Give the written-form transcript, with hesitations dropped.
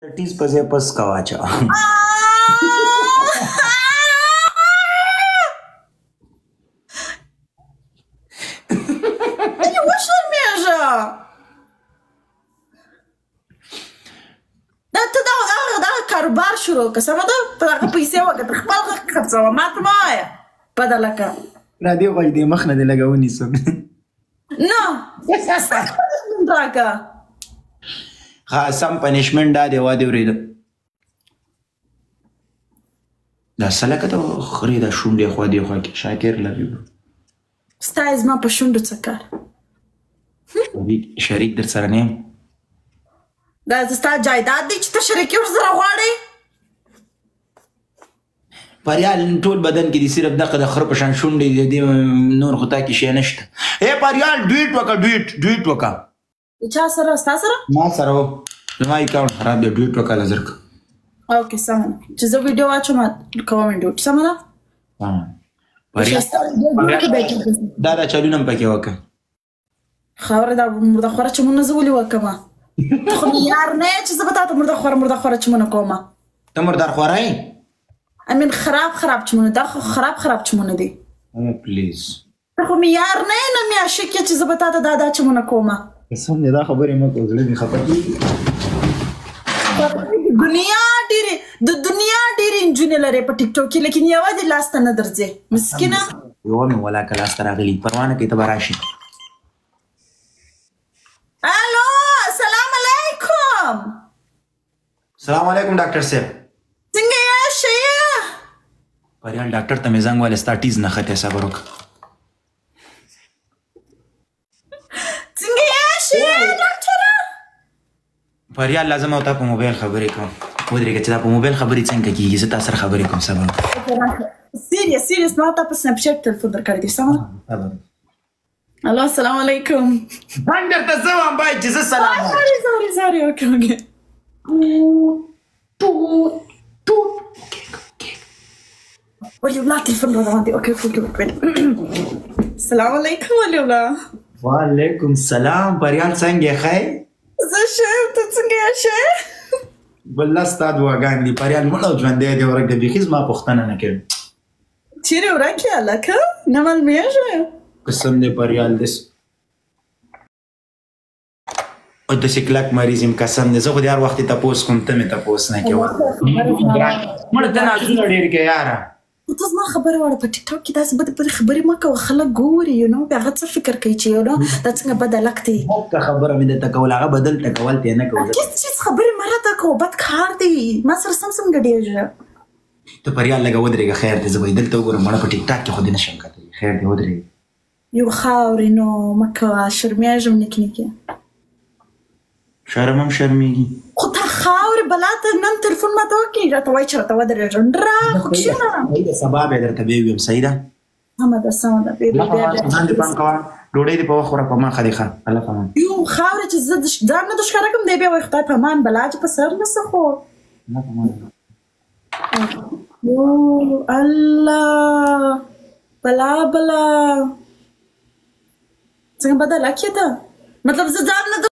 30 पसे पस कवाचा کاروبار شروع که سمه ده ته هغه پیسې وکړه خپل خرڅوه ما ته مه وایه بده لکه راډیو غږ دې مخ نه دې لږه ونیسم نه ستا پنشمنټ راکړه ها سم پنشمنټ دا دی وا دې ورېده دا څه لکه ته خرې دا شونډې خوا دې خوا کې شاکر لوي ستا یې زما په شونډو څه کار شریک در سره نه یم دا ستا جایداد دی چې ته شریکي ورسره غواړې پریال ټول بدن کې دي صرف دغه د خر په شان شونډې دي نور خو تا کې شی نشته اے پریال ډویټ وکړه ډویټ وکړه چا سره ستا سره ما سره و زما اکاونټ خراب دی ډویټ وکړه لزر که اوکې سمه ده چې زه ویډیو واچوم کوم ډویټ سمه ده دا چلونه هم پکې وکړه خاوره دا مرده خوره چمونه زه ولې وکړمه ته خو معیار نه یې چې زه به تا ته مرده خوره چمونه کومه ته مردار خوره یې امین خراب چمونه دا خو خراب چمونه دي پلیز ته خو معیار نه یې نه مې عاشق یې چې زه به تا ته دا چمونه کومه قسم دې دا خبرې مه کوه زړه مې خفه کېږي د دنیا ډېرې نجونې لرې په ټیک ټاک کې لیکن یوازې لاسته نه درځې مسکینه یوه مې ولاکه لاسته راغلي پروا نه کوي ته به راشي الو السلام علیکم السلام علیکم ډاکټر صاحب څنګه یې ښه یې پریال ډاکټر ته مې زنګ والی ستا ټیز نه ختې صبر وکړه څنګه یې ښه یې ډاکټره پریال لازم او تا په موبایل خبرې کوم ودرېږه چې دا په موبایل خبرې څنګه کېږي زه تا سره خبرې کوم صبر سیریس ما تا په سنپ چیټ تلیفون درکړی دی سمه الو السلام علیکم زنګ درته زه وایم باید چې زه سلام سوري اوکې ولي الله تليفون روان دي اوكي السلام عليكم ولي الله وعلیکم السلام پریال څنګه یې ښه زه ښه یم ته څنګه یې ښه والله ستا دعاګانې دي پریال مړ او ژوندی دی ورک دی بیخي زما پوښتنه نه کوي چیرې ورک یې هلکه نه معلومېږي قسم دی پریال داسې او داسې کلک مریض یم قسم دی زه خو د هر وخت تپوس کوم ته مې تپوس نه کوه مړه ته نازونه ډېر کوې یاره ته زما خبره واړه په ټیک ټاک کې داسې بدې خبرې مه کوه خلک ګوري بیا هغه څه فکر کوي چې دا څنګه بد هلک دی هغه خبره مې درته کول هغه بدلته کول ته نه کول هیڅ چیز خبرې مه راته کوه بد کار دی ما سره سم ګډېږه ته پریال لږه ودرېږه خیر دی زه به یې دلته وګورم مړه په ټیک ټاک کې خو دې نشم کتلی خیر دی ودرېږه یو خاورې نو مه کوه شرمېږم نیکې شرم هم شرمېږي خو تا خاورې بلا ته نن تلیفون ماته وکړي راته وایي چې راته ودرېږم خو کښېنه سبا بیا درته بیا ویم صحیح ده سمه ده ځان دې پام کوه ډوډۍ دې په وخت خوره په ما ښه دی ښه الله په امان یو خاورې چې زه ځان نه دښکاره کړم دی بیا وایي خدای په امان بلا چې په سر نه څه خو الله بلا څنګه بده لکې ده مطلب زه ځان نه